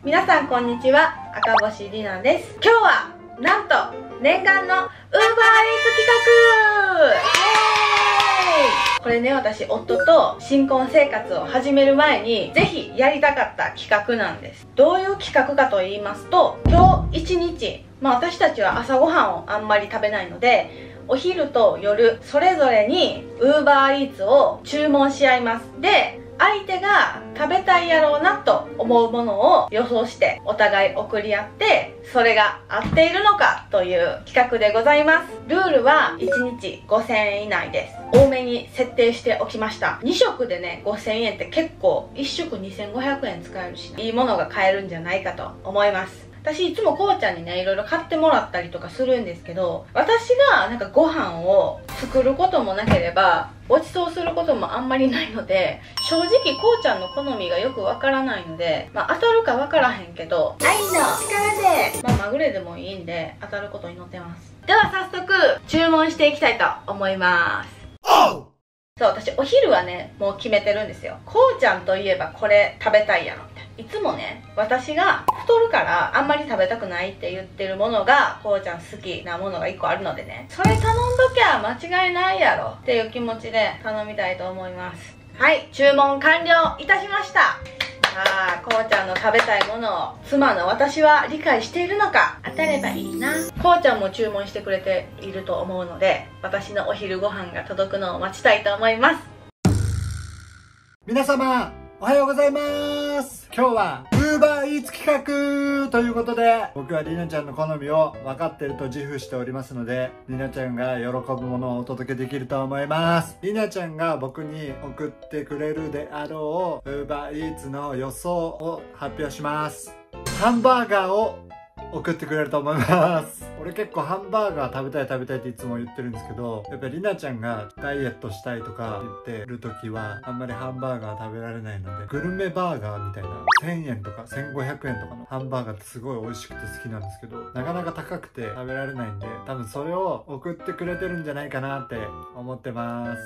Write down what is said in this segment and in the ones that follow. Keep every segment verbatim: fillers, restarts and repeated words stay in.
皆さんこんにちは、赤星里奈です。今日はなんと念願の ウーバーイーツ 企画。イエーイ。これね、私夫と新婚生活を始める前にぜひやりたかった企画なんです。どういう企画かと言いますと、今日一日、まあ私たちは朝ごはんをあんまり食べないので、お昼と夜それぞれに ウーバーイーツ を注文し合います。で、相手が食べたいやろうなと思うものを予想してお互い送り合って、それが合っているのかという企画でございます。ルールはいちにちごせんえん以内です。多めに設定しておきました。に食でね、ごせんえんって結構いっ食にせんごひゃくえん使えるし、いいものが買えるんじゃないかと思います。私いつもこうちゃんにね、いろいろ買ってもらったりとかするんですけど、私がなんかご飯を作ることもなければごちそうすることもあんまりないので、正直こうちゃんの好みがよくわからないので、まあ当たるかわからへんけど、愛の力でまあまぐれでもいいんで当たることを祈ってます。では早速注文していきたいと思います。そう、私お昼はね、もう決めてるんですよ。こうちゃんといえばこれ食べたいやろみたいな。いつもね、私が太るからあんまり食べたくないって言ってるものが、こうちゃん好きなものがいっこあるのでね、それ頼んどきゃ間違いないやろっていう気持ちで頼みたいと思います。はい、注文完了いたしました。さあ、こうちゃんの食べたいものを妻の私は理解しているのか、当たればいいな。こうちゃんも注文してくれていると思うので、私のお昼ご飯が届くのを待ちたいと思います。 皆様おはようございます。今日は ウーバーイーツ 企画ということで、僕はりなちゃんの好みを分かってると自負しておりますので、りなちゃんが喜ぶものをお届けできると思います。りなちゃんが僕に送ってくれるであろう ウーバーイーツ の予想を発表します。ハンバーガーを送ってくれると思います。俺結構ハンバーガー食べたい食べたいっていつも言ってるんですけど、やっぱりりなちゃんがダイエットしたいとか言ってる時はあんまりハンバーガー食べられないので、グルメバーガーみたいなせんえんとかせんごひゃくえんとかのハンバーガーってすごい美味しくて好きなんですけど、なかなか高くて食べられないんで、多分それを送ってくれてるんじゃないかなって思ってます。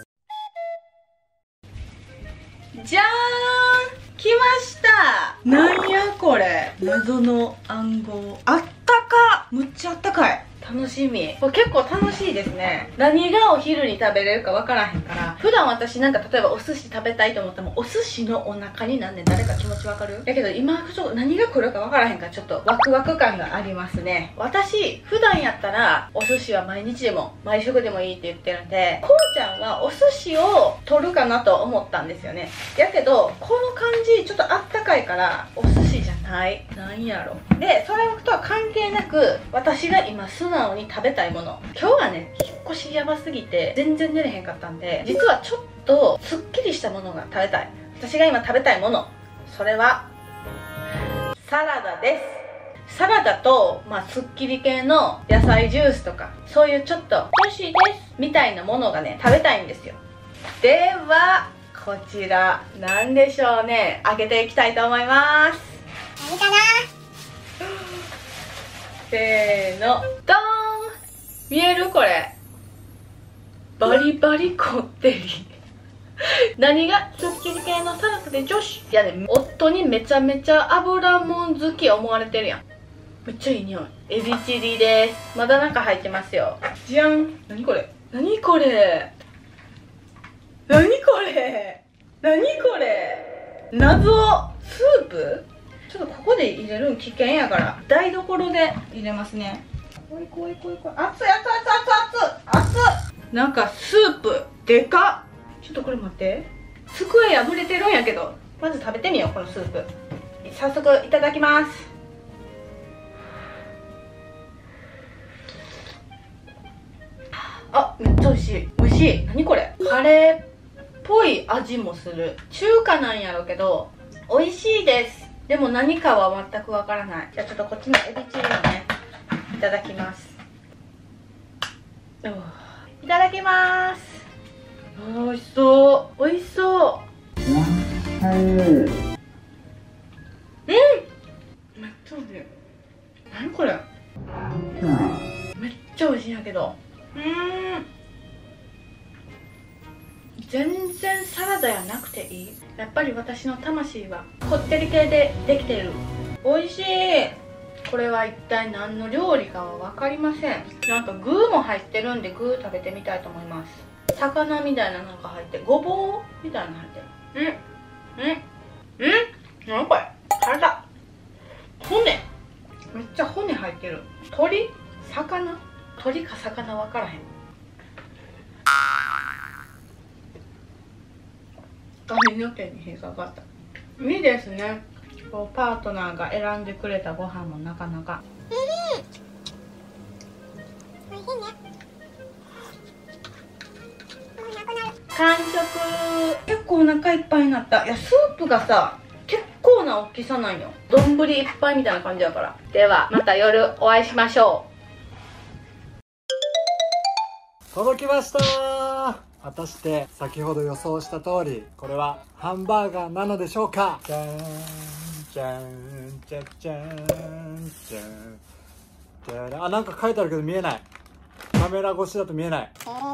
じゃーん、来ました。なんやこれ、謎の暗号。あったか、むっちゃあったかい。楽しみ。これ結構楽しいですね。何がお昼に食べれるかわからへんから、普段私なんか例えばお寿司食べたいと思ってもお寿司のお腹になんで誰か気持ちわかる？だけど今ちょっと何が来るかわからへんからちょっとワクワク感がありますね。私普段やったらお寿司は毎日でも毎食でもいいって言ってるんで、こうちゃんはお寿司を取るかなと思ったんですよね。やけどこの感じちょっとあったかいからお寿司じゃないなんやろ。でそれとは関係なく、私が今素直に食べたいもの、今日はね引っ越しやばすぎて全然寝れへんかったんで、実はちょっとすっきりしたものが食べたい。私が今食べたいもの、それはサラダです。サラダと、まあ、すっきり系の野菜ジュースとか、そういうちょっと美味しいですみたいなものがね食べたいんですよ。ではこちらなんでしょうね、開けていきたいと思います。 何かな。 せーの、ドーン。見えるこれ、バリバリこってり何がすっきり系のサラダで女子。いやね、夫にめちゃめちゃ油もん好き思われてるやん。めっちゃいい匂い。エビチリです。まだ中入ってますよ。じゃん。何これ、何これ、何これ、何これ、謎スープ。ちょっとここで入れるん危険やから台所で入れますね。こいこいこいこい、熱い熱い熱い熱い熱い。なんかスープでかっ。ちょっとこれ待って、机破れてるんやけど、まず食べてみようこのスープ。早速いただきます。あ、めっちゃ美味しい美味しい。何これ、カレーっぽい味もする。中華なんやろうけど美味しいです。でも何かは全くわからない。じゃあちょっとこっちのエビチリをねいただきます。いただきます。おいしそう、おいしそう。うん、めっちゃ美味しい。何これ、めっちゃ美味しいんやけど、うーん、全然サラダやなくていい。やっぱり私の魂はこってり系でできてる。 美味しい。これは一体何の料理かは分かりません。なんか具も入ってるんで具食べてみたいと思います。魚みたいなのが入って、ごぼうみたいなの入ってる。うんうんうん、何これ、体骨、めっちゃ骨入ってる。鳥、魚、鳥か魚分からへん。髪の毛に引っかかった。いいですね。こうパートナーが選んでくれたご飯もなかなか。うん、おいしいね。完食。結構お腹いっぱいになった。いや、スープがさ結構な大きさなんよ。丼いっぱいみたいな感じだから。ではまた夜お会いしましょう。届きましたー。果たして先ほど予想した通り、これはハンバーガーなのでしょうか。じゃーんじゃんじゃじゃーんじゃんじゃーん。あ、なんか書いてあるけど見えない。カメラ越しだと見えない。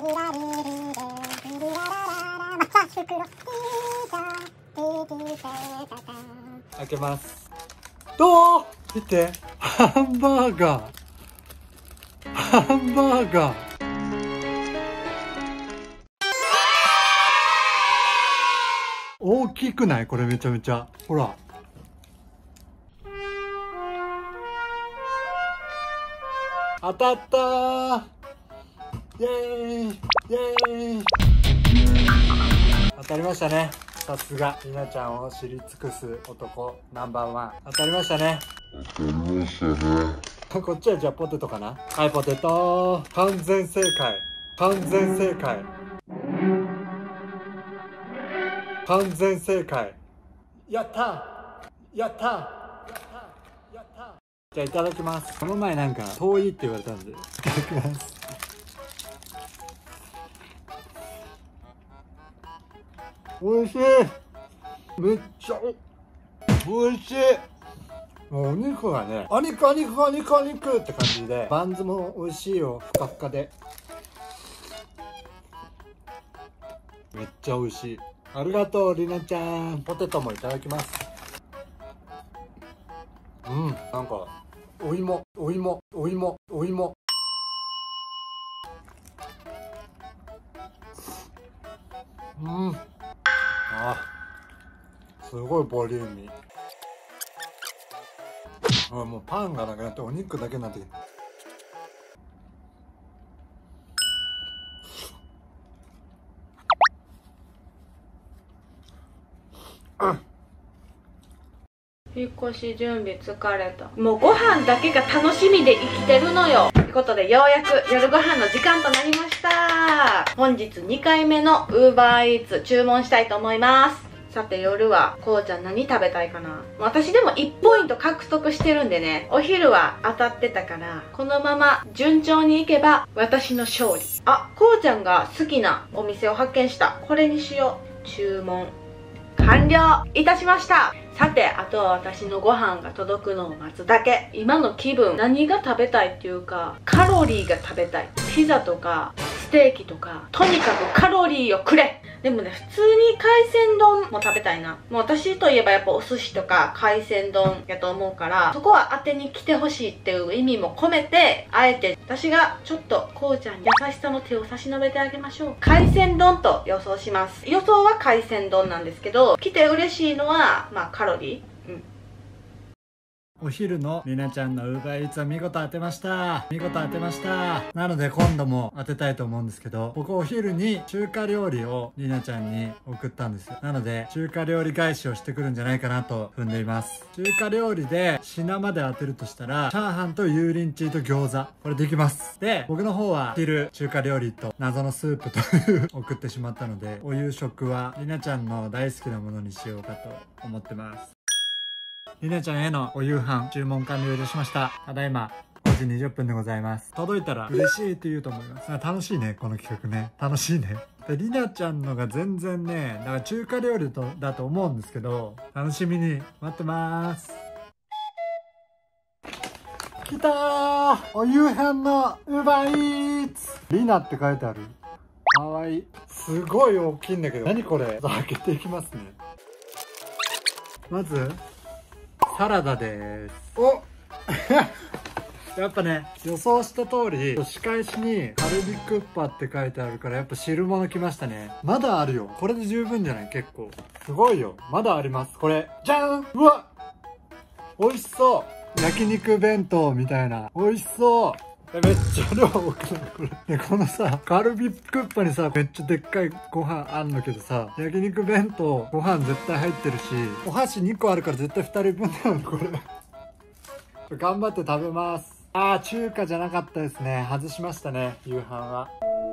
開けます。どう？見て、ハンバーガーハンバーガー大きくない？これめちゃめちゃ。ほら。当たったー。イエーイイエーイ。当たりましたね。さすがりなちゃんを知り尽くす男ナンバーワン。当たりましたね。当たりましたね。こっちはじゃあポテトかな。はい、ポテト。完全正解。完全正解。完全正解。やったーやったーやったー。じゃあいただきます。この前なんか遠いって言われたんでいただきます。おいしい。めっちゃおいしい。もうお肉がね、お肉お肉お肉お肉って感じで、バンズも美味しいよ。ふかふかでめっちゃ美味しい。ありがとうりなちゃん。ポテトもいただきます。うん、なんかお芋お芋お芋お芋。うん、あ、すごいボリューミー。あ、もうパンがなくなってお肉だけになってきて。うん、 引っ越し準備疲れた。もうご飯だけが楽しみで生きてるのよ。ということでようやく夜ご飯の時間となりました。本日にかいめの UberEats 注文したいと思います。さて夜はこうちゃん何食べたいかな。私でもいちポイント獲得してるんでね、お昼は当たってたから、このまま順調にいけば私の勝利。あ、こうちゃんが好きなお店を発見した。これにしよう。注文完了いたしました。さてあとは私のご飯が届くのを待つだけ。今の気分、何が食べたいっていうか、カロリーが食べたい。ピザとかステーキとか、とにかくカロリーをくれ。でもね、普通に海鮮丼も食べたいな。もう私といえばやっぱお寿司とか海鮮丼やと思うから、そこは当てに来てほしいっていう意味も込めて、あえて私がちょっとこうちゃんに優しさの手を差し伸べてあげましょう。海鮮丼と予想します。予想は海鮮丼なんですけど、来て嬉しいのはまあカロリー。うん。 お昼のりなちゃんの UberEats は見事当てました。見事当てました。なので今度も当てたいと思うんですけど、僕お昼に中華料理をりなちゃんに送ったんですよ。なので中華料理返しをしてくるんじゃないかなと踏んでいます。中華料理で品まで当てるとしたら、チャーハンと油淋鶏と餃子、これできます。で、僕の方は昼中華料理と謎のスープという送ってしまったので、お夕食はりなちゃんの大好きなものにしようかと思ってます。りなちゃんへのお夕飯注文完了いたしました。ただいまごじにじゅっぷんでございます。届いたら嬉しいって言うと思います。楽しいね、この企画ね。楽しいね。で、りなちゃんのが全然ね、だから中華料理とだと思うんですけど、楽しみに待ってます。来たー、お夕飯の UberEats。りなって書いてある。かわいい。すごい大きいんだけど、何これ。開けていきますね。まずサラダです。おやっぱね、予想した通り仕返しにカルビクッパって書いてあるから、やっぱ汁物来ましたね。まだあるよ。これで十分じゃない？結構すごいよ。まだあります。これじゃーん。うわ、美味しそう。焼肉弁当みたいな。美味しそう。え、めっちゃ量多くないこれ。で、このさ、カルビクッパにさ、めっちゃでっかいご飯あんのけどさ、焼肉弁当、ご飯絶対入ってるし、お箸にこあるから絶対ふたりぶんなの、これ。頑張って食べます。あー、中華じゃなかったですね。外しましたね、夕飯は。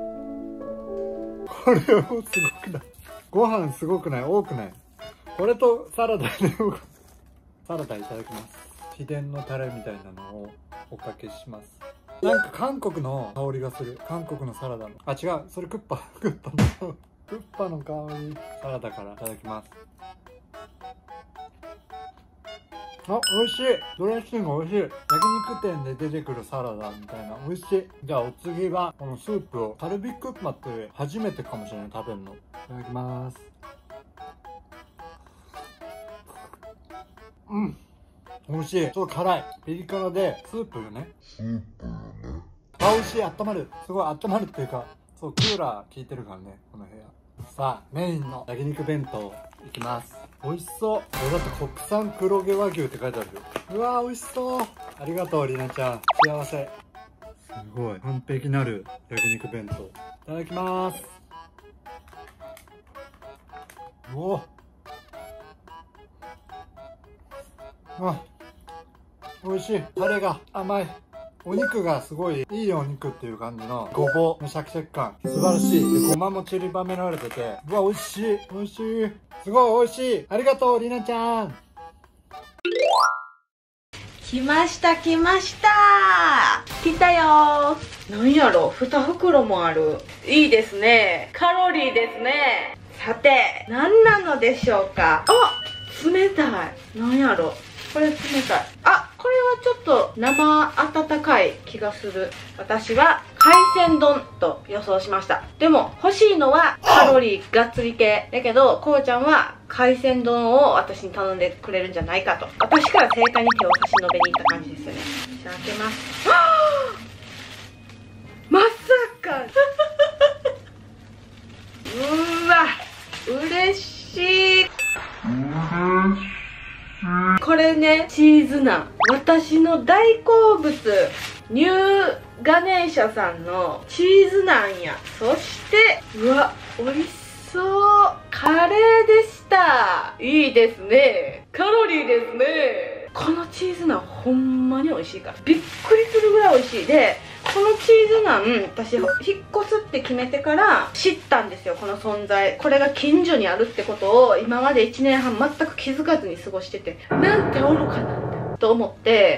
これもすごくない？ご飯すごくない？多くない？これとサラダで、サラダいただきます。秘伝のタレみたいなのをおかけします。なんか韓国の香りがする。韓国のサラダの。あ、違う。それクッパ。クッパの。クッパの香り。サラダからいただきます。あ、美味しい。ドレッシング美味しい。焼肉店で出てくるサラダみたいな。美味しい。じゃあお次は、このスープを。カルビクッパって初めてかもしれない。食べるの。いただきます。うん。美味しい。ちょっと辛い。ピリ辛で、スープよね。スープよね。あ、美味しい。温まる。すごい温まるっていうか、そう、クーラー効いてるからね、この部屋。さあ、メインの焼肉弁当、いきます。美味しそう。これだって国産黒毛和牛って書いてあるよ。うわー、美味しそう。ありがとう、りなちゃん。幸せ。すごい。完璧なる焼肉弁当。いただきます。おお。あ、美味しい。タレが甘い。お肉がすごいいいお肉っていう感じのごぼうのシャキシャキ感。素晴らしい。で、ごまも散りばめられてて。うわ、美味しい。美味しい。すごい美味しい。ありがとう、りなちゃん。 来ました来ました来たよー。なんやろ、に袋もある。いいですね。カロリーですね。さて、何なのでしょうか。あ、冷たい。なんやろ、これ冷たい。あ、これはちょっと生温かい気がする。私は海鮮丼と予想しました。でも欲しいのはカロリーがっつり系だけど、こうちゃんは海鮮丼を私に頼んでくれるんじゃないかと、私から正解に手を差し伸べに行った感じですよね。じゃあ開けます。まさかうわ、嬉しい。これね、チーズナン、私の大好物、ニューガネーシャさんのチーズナンや。そしてうわ、美味しそう。カレーでした。いいですね。カロリーですね。このチーズナンほんまに美味しいからびっくりするぐらい美味しい。で、このチーズナン、私引っ越すって決めてから知ったんですよ、この存在。これが近所にあるってことを今までいちねんはん全く気づかずに過ごしてて、なんて愚かなんだと思って、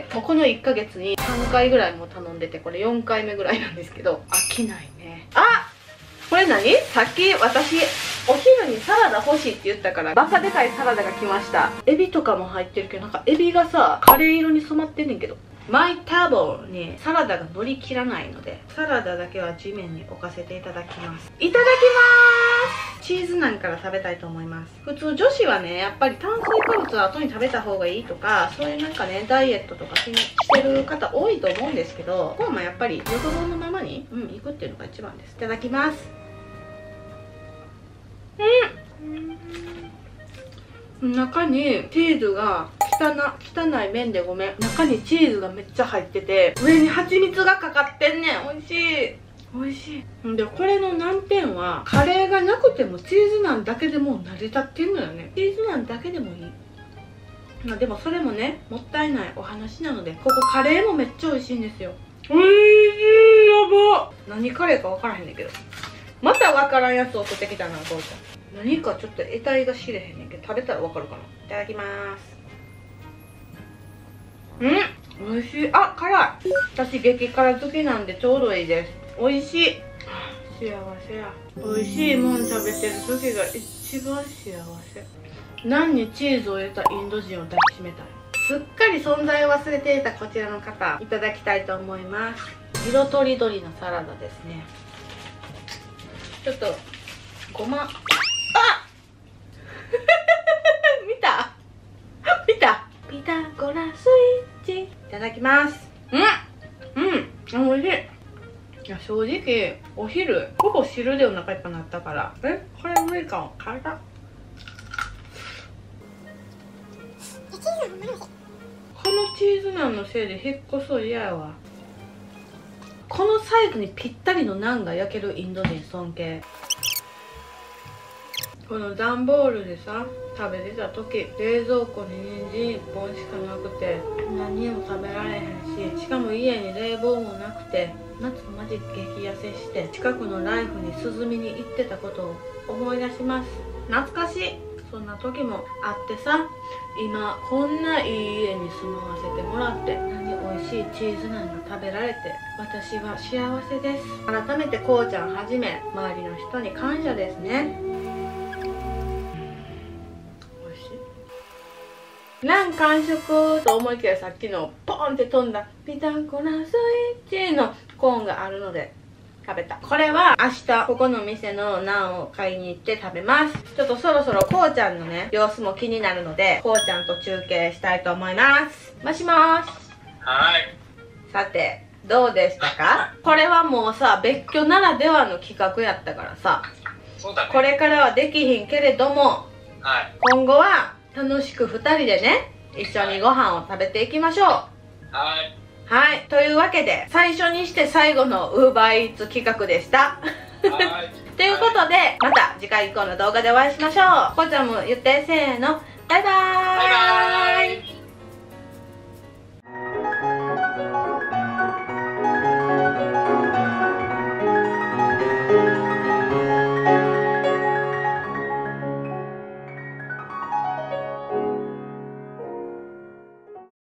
もうこのいっかげつにさんかいぐらいも頼んでて、これよんかいめぐらいなんですけど、飽きないね。あ、これ何？さっき私お昼にサラダ欲しいって言ったからバカでかいサラダが来ました。エビとかも入ってるけど、なんかエビがさカレー色に染まってんねんけど、マイタボにサラダが乗り切らないので、サラダだけは地面に置かせていただきます。いただきます。チーズナンから食べたいと思います。普通女子はね、やっぱり炭水化物は後に食べた方がいいとか、そういうなんかねダイエットとかしてる方多いと思うんですけど、ここもやっぱり欲望のままにうん行くっていうのが一番です。いただきます。うん、中にチーズが汚汚い麺でごめん、中にチーズがめっちゃ入ってて、上に蜂蜜がかかってんねん。美味しい美味しい。で、これの難点はカレーがなくてもチーズナンだけでもう成り立ってんのよね。チーズナンだけでもいい。まあでもそれもねもったいないお話なので、ここカレーもめっちゃ美味しいんですよ。おいしい。やば。何カレーか分からへんねんけど、また分からんやつを取ってきたな、こうちゃん。何かちょっと得体が知れへんねんけど、食べたら分かるかな。いただきます。うん、美味しい。あ、辛い。私激辛好きなんでちょうどいいです。美味しい。幸せや。美味しいもん食べてる時が一番幸せ。ナンにチーズを入れたインド人を抱きしめたい。すっかり存在を忘れていたこちらの方、いただきたいと思います。色とりどりのサラダですね。ちょっとごま、あ見た見たピタゴただきます。うんうん、おいしい。いや、正直お昼ほぼ汁でお腹いっぱいになったから、えこれ無理かも。辛い。このチーズナンのせいで引っ越そう嫌やわ。このサイズにぴったりのナンが焼けるインド人尊敬。この段ボールでさ食べてた時、冷蔵庫に人参いっぽんしかなくて何も食べられへんし、しかも家に冷房もなくて夏マジ激痩せして、近くのライフに涼みに行ってたことを思い出します。懐かしい。そんな時もあってさ、今こんないい家に住まわせてもらって、何美味しいチーズナンが食べられて私は幸せです。改めてこうちゃんはじめ周りの人に感謝ですね。ナン完食と思いきや、さっきのポンって飛んだピタゴラスイッチのコーンがあるので食べた。これは明日ここの店のナンを買いに行って食べます。ちょっとそろそろこうちゃんのね様子も気になるので、こうちゃんと中継したいと思います。もしもーし。 はい。 さてどうでしたか？これはもうさ別居ならではの企画やったからさ、 そうだね。 これからはできひんけれども、 はい。 今後は楽しくふたりでね一緒にご飯を食べていきましょう。 はい。 はい、というわけで最初にして最後の ウーバーイーツ 企画でした。 はい。 ということで、また次回以降の動画でお会いしましょう。こうちゃんも言ってせーの、バイバーイ。 バイバーイ。